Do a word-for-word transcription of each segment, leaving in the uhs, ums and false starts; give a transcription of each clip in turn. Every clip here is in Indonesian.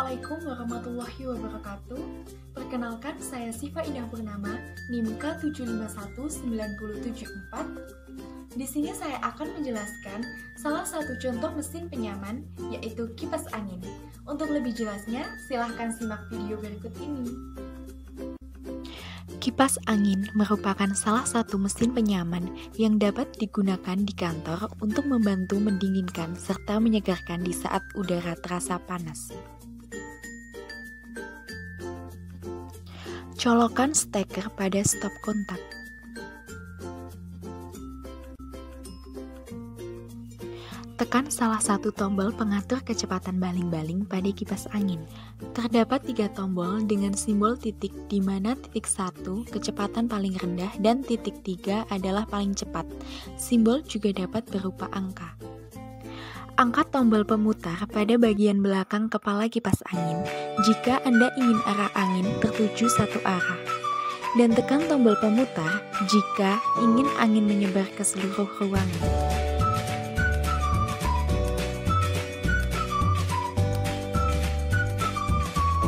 Assalamualaikum warahmatullahi wabarakatuh. Perkenalkan, saya Siva Indah Purnama, N I M K tujuh lima satu sembilan tujuh empat. Di sini saya akan menjelaskan salah satu contoh mesin penyaman, yaitu kipas angin. Untuk lebih jelasnya, silahkan simak video berikut ini. Kipas angin merupakan salah satu mesin penyaman yang dapat digunakan di kantor untuk membantu mendinginkan serta menyegarkan di saat udara terasa panas. Colokan steker pada stop kontak. Tekan salah satu tombol pengatur kecepatan baling-baling pada kipas angin. Terdapat tiga tombol dengan simbol titik, di mana titik satu kecepatan paling rendah dan titik tiga adalah paling cepat. Simbol juga dapat berupa angka. Angkat tombol pemutar pada bagian belakang kepala kipas angin jika Anda ingin arah angin tertuju satu arah. Dan tekan tombol pemutar jika ingin angin menyebar ke seluruh ruangan.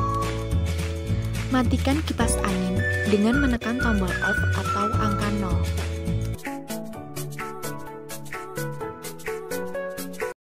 Matikan kipas angin dengan menekan tombol off atau angka nol.